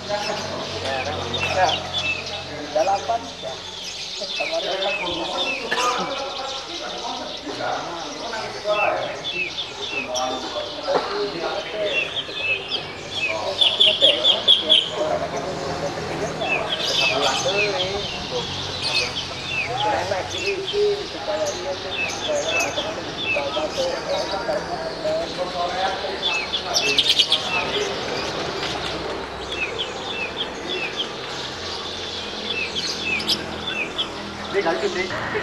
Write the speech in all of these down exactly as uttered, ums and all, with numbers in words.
Ya, delapan ya. Kemarin đi nói chuyện đi.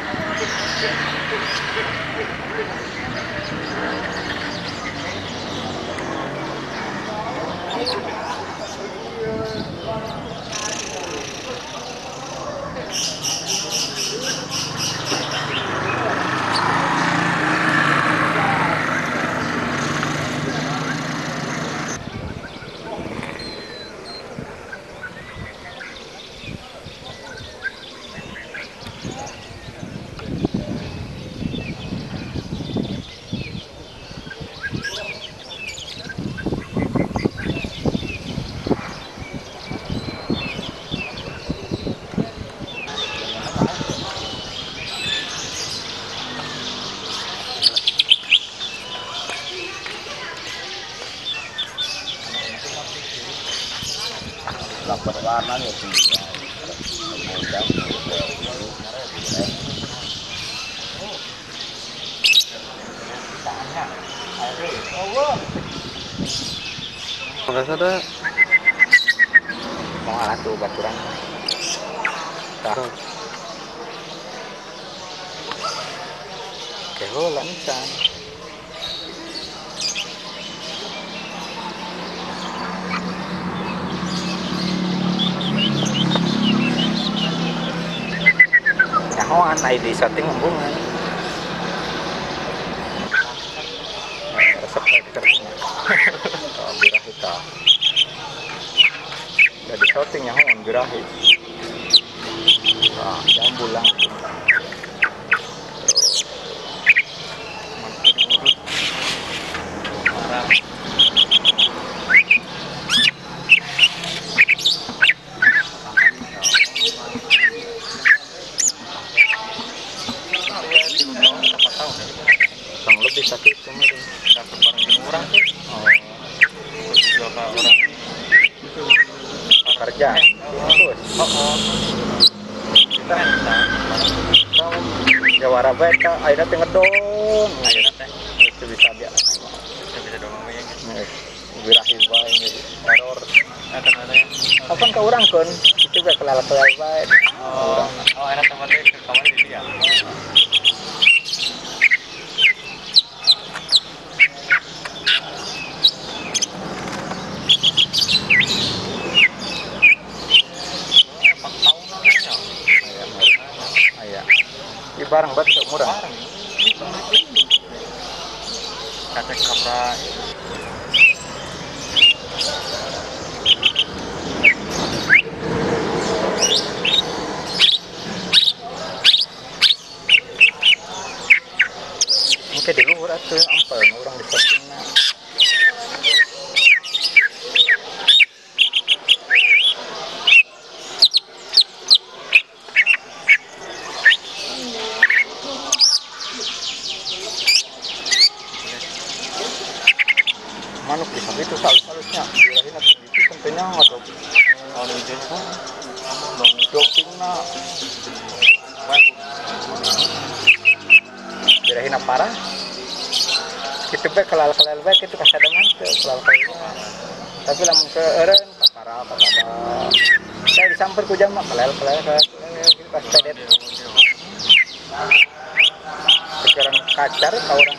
Lapar warna ya tinggal. Enggak ada. Mau alat tuh baturan. Tahu. Keholan kan. Nyahoan I D setting embungan. Resep kerja. Oh, birahi ta. Jadi shooting nyahoan birahi. Nah, jambu langsung. Marah. Kurang lebih sakit kemarin dapat barang murah sih. Oh, terus berapa orang kerja terus oh, oh. Kita kita jawara beta akhirnya tinggal dong akhirnya teh itu bisa dia bisa bisa dong ya birahi bae error ada ada ya kapan ke orang kan itu gak kelala kelala bae oh oh enak tempatnya kemarin di dia. Di barang bat murah. Kacang kapra. Mungkin di luar tuh ampel orang di sana. Manuk di sapi itu salus-salusnya birahin atau itu tentunya atau kalau itu pun dopingnya birahin apa parah kita baik kelal-kelal baik itu kasih ada mantel kelal-kelalnya tapi lamun ke eren tak parah apa kabar saya disamper ku jam mah kelal-kelal kita kasih pedet pikiran kacar kau orang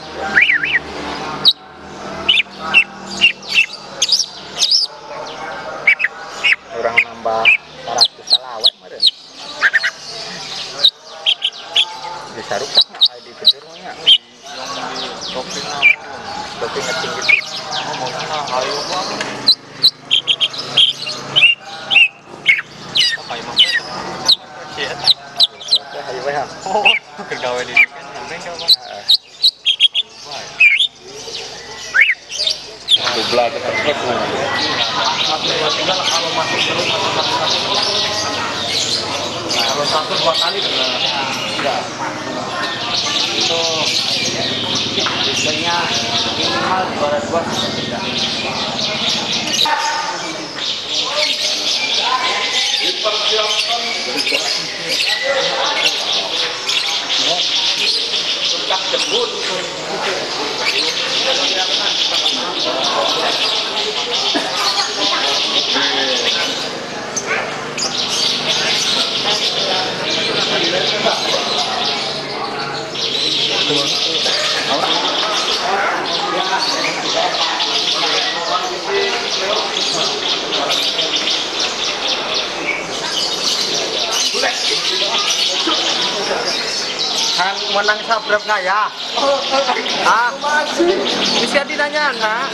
orang nambah seratus salawat meren bisa rusak nak di kedurungnya doping doping tinggi mau mana hayu bang apa yang mau cek hayu bang oh kegawe di kan sampai kau bang dubla kita tinggal kalau masuk terus masuk masuk masuk kalau satu dua kali udah Enggak. Itu biasanya minimal juara dua sampai tiga. Dipersiapkan tetap jebut. kan menang sabrep nggak ya? Ah, bisa dinanya nak?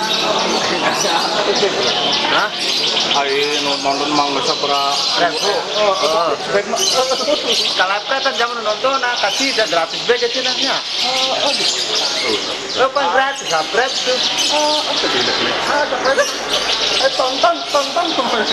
Hah? Ayo nonton mang nggak sabra. Revo. Oh. Kalau kan zaman nonton nah kasih udah gratis beda cenahnya. Oh, kan gratis sabrep tuh. Oh, apa dia nak? Ada eh tonton tonton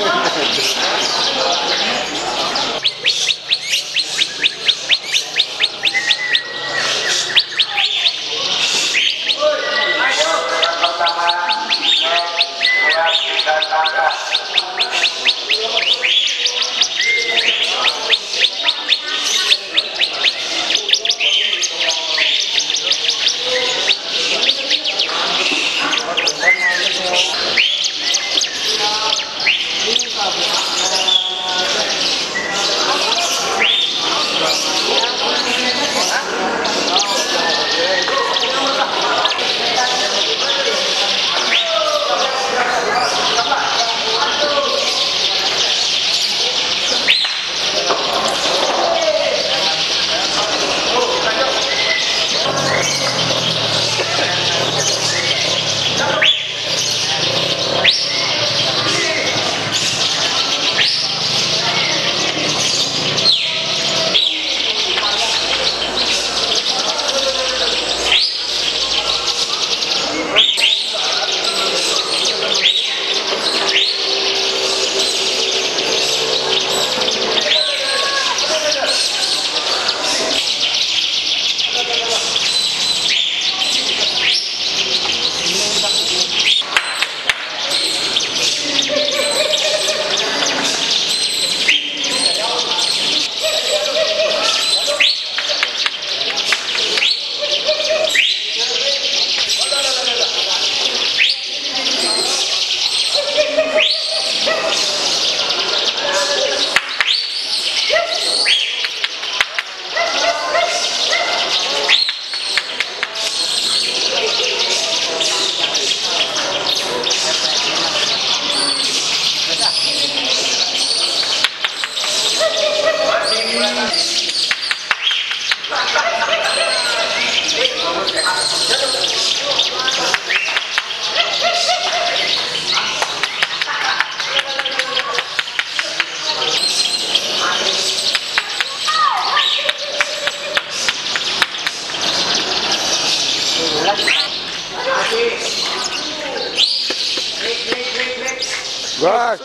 Guys,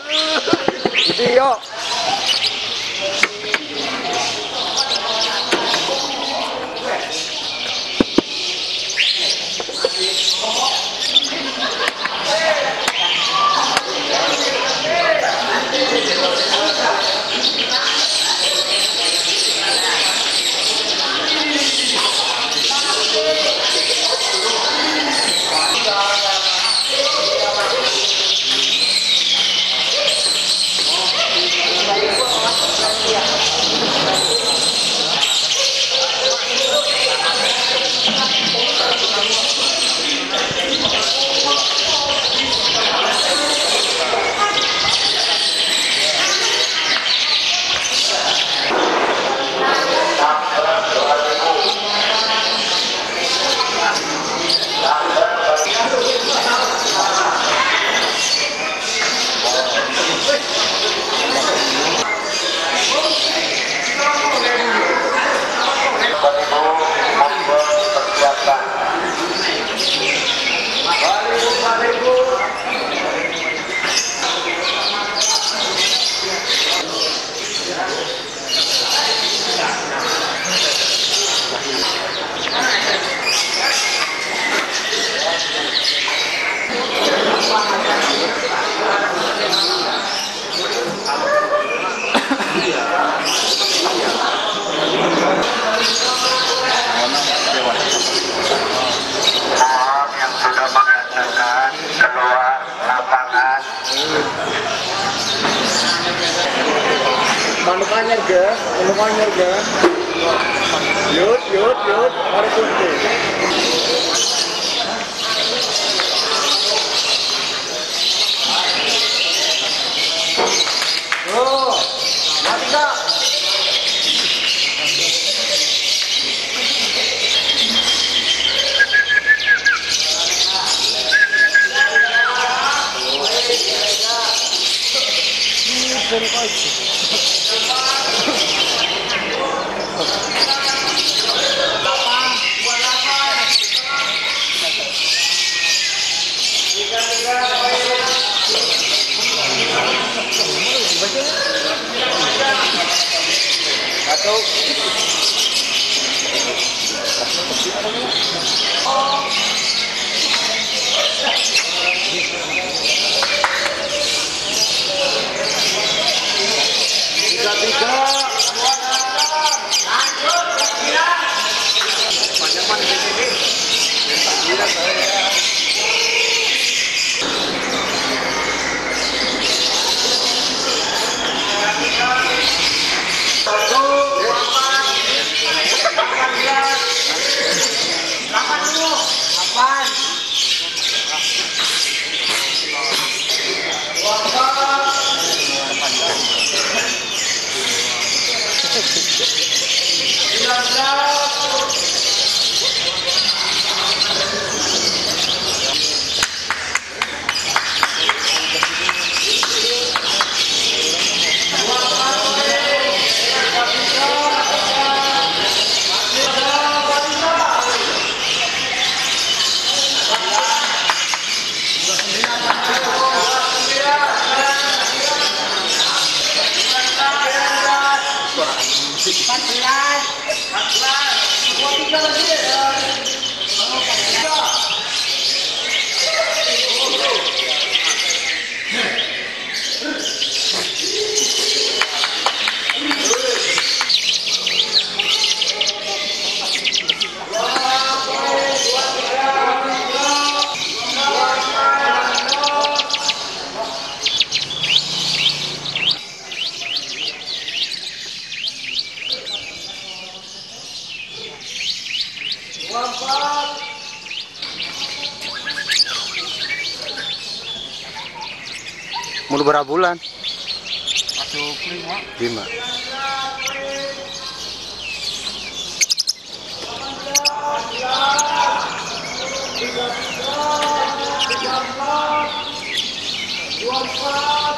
video. Manuk anyar ga, manuk anyar ga. Yut, yut, yut, mari kunti. Oh, mati ga? Very Satu. Tiga tiga. Panjang mana di sini? Sembilan saya. Satu, dua, empat, delapan belas, delapan puluh, delapan, dua empat, sembilan belas, empat belas, empat belas, dua tiga lagi. Mau berapa bulan? Masuk lima. Lima. Dua empat.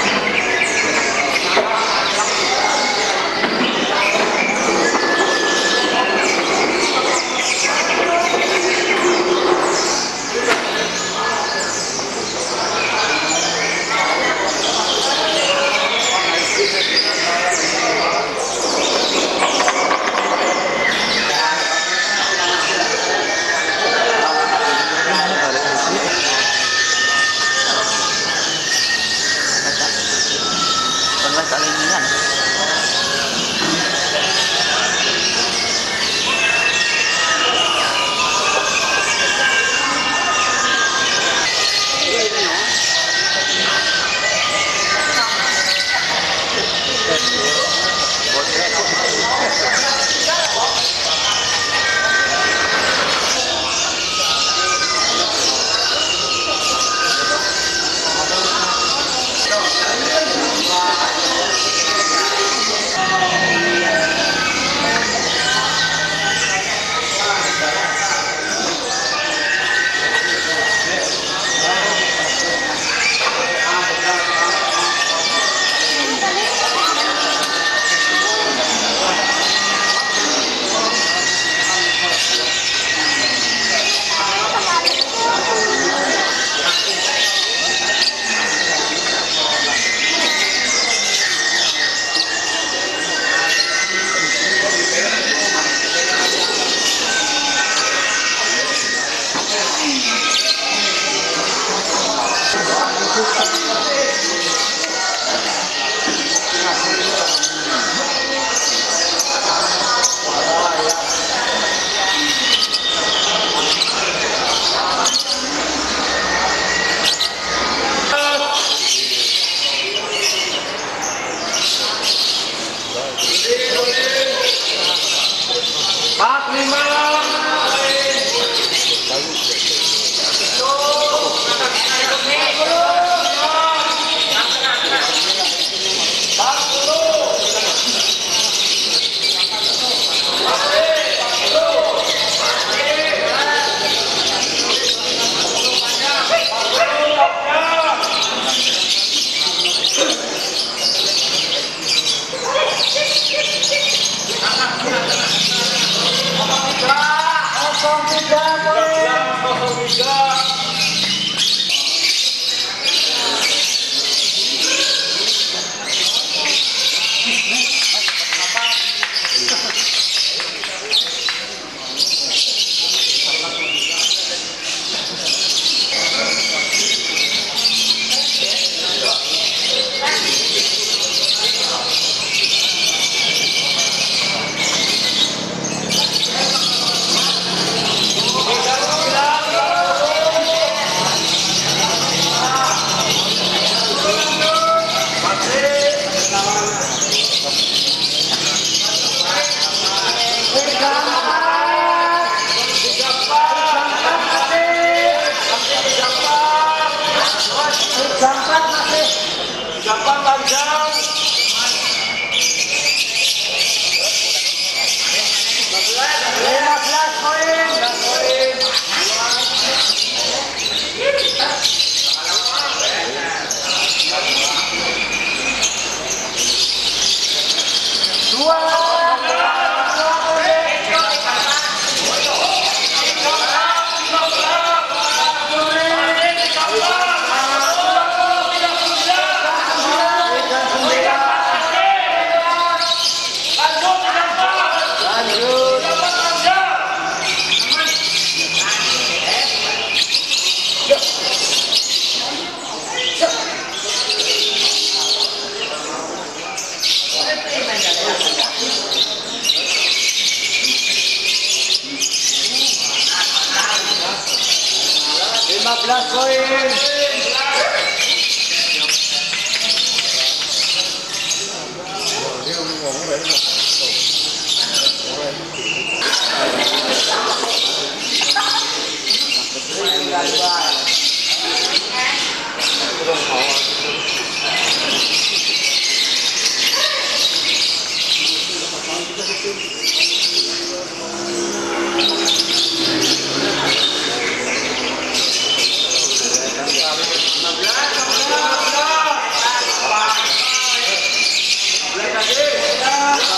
lima belas koin.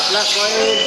belas poin.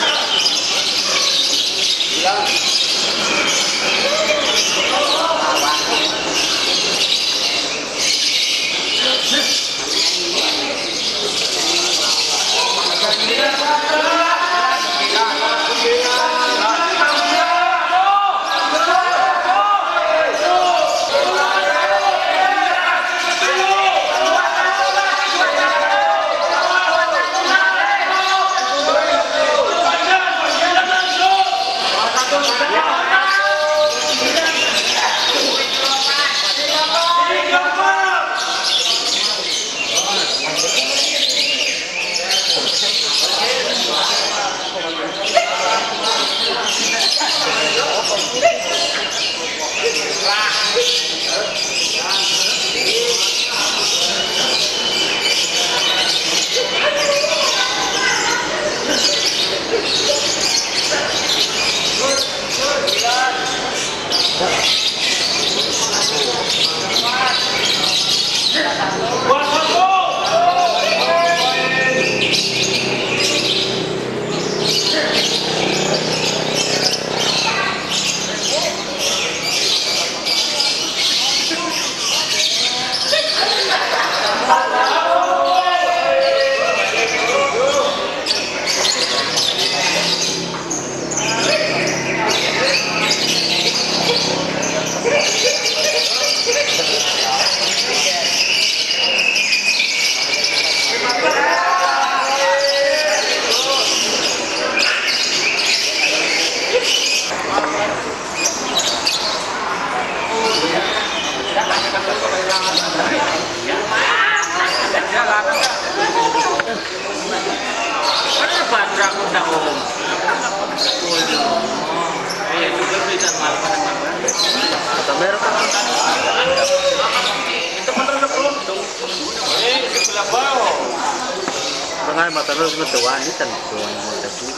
Tengah mata lu ngetuan ini kan tuan mata tu.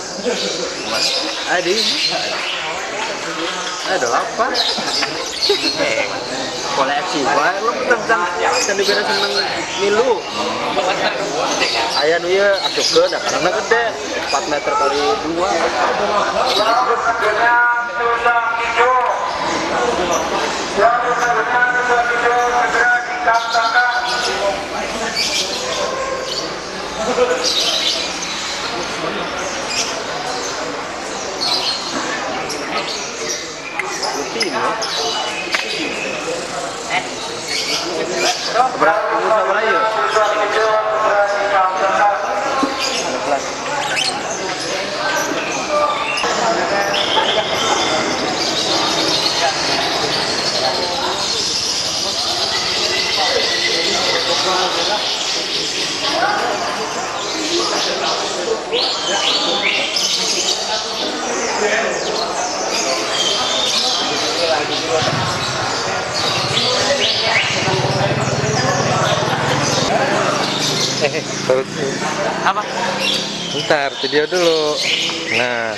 Adi. Ada apa? Koleksi. Wah, lu tentang seni beda seneng milu. Ayah nu ya asukeun da karena gede empat meter kali dua. Berapa sama ayo? Eh, apa? Bentar, video dulu. Nah.